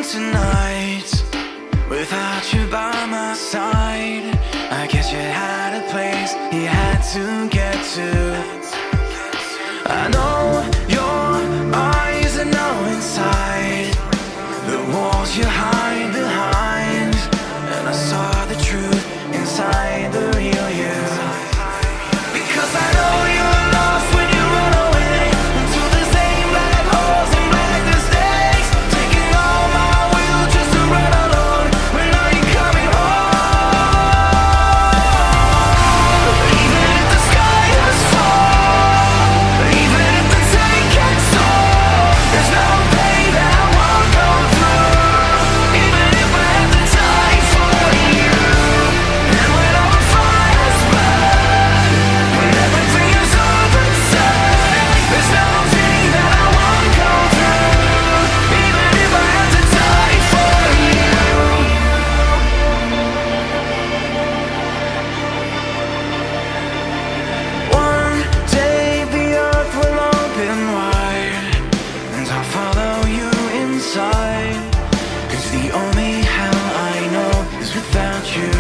tonight without you by my side. I guess you had a place you had to get to. I know your eyes are now inside the walls you hide behind, and I saw the truth inside the real you. Because I know you're lost when you run away into the same black holes and black mistakes, taking all my will just to run alone. When are you coming home? Even if the sky does fall, even if the tank gets sold, there's no pain that I won't go through. Even if I have to die for you, and when all the fires burn, when everything is over and said, there's no pain that I won't go through. Even if I have to die for you. One day the earth will open wide, and I'll follow you inside, 'cause the only hell I know is without you.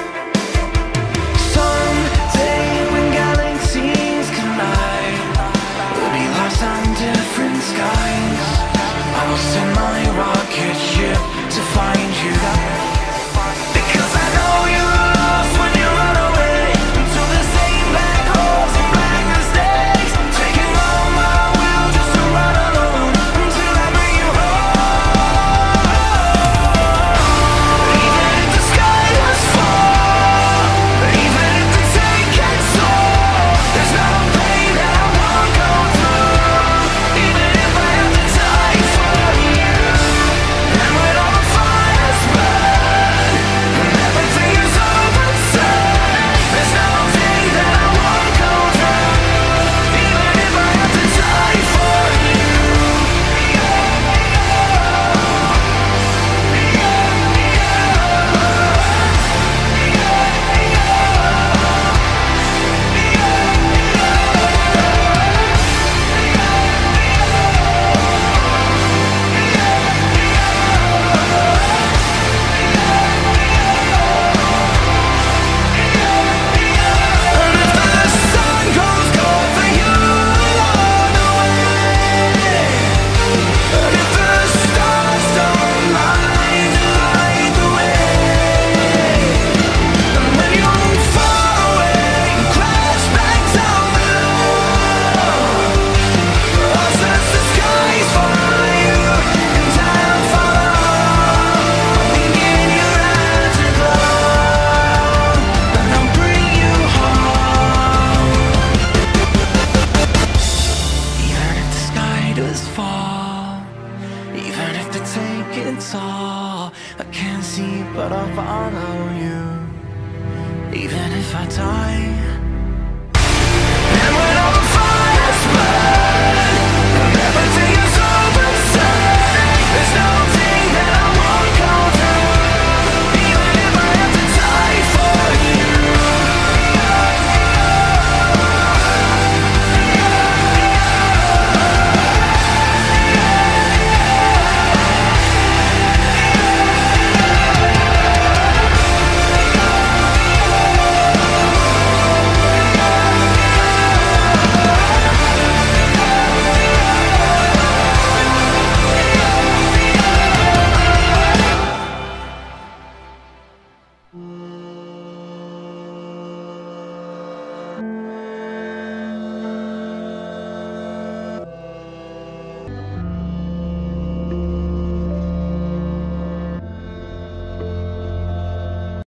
Someday when galaxies collide, we'll be lost on different skies. I will send my rocket ship to find you. Because I know you're lost when you run away into the same black holes and black mistakes, taking all my will just to run alone until I bring you home. Even if the sky does fall, even if the tank gets sold, there's no pain that I won't go through. Even if I have to die for you, and when all the fires burn, when everything is over and said, there's no pain that I won't go through. Even if I have to die for you. And if the sun goes cold for you along the way, and if the stars don't light the way, and when you fall away and crash back down below, I'll search the skies for you, and I'll follow, holding in your afterglow, and I'll bring you home. Even if the sky does fall, even if the tank gets all, I can't see but I'll follow you. Even if I die